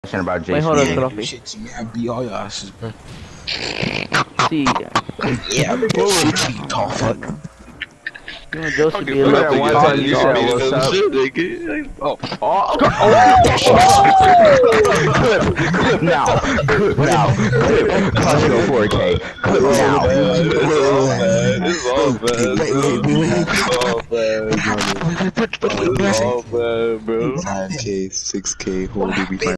About Wait, hold JC. up, Trophy. Shit to me, I beat all y'all asses, bro. See, Yeah, bro. Tall fuck. you and Joe should be a Look little at one time you said what's up. Clip now. Clip now. Clip. Costco 4K. Clip now. It's all bad, bro. 5K, 6K, holy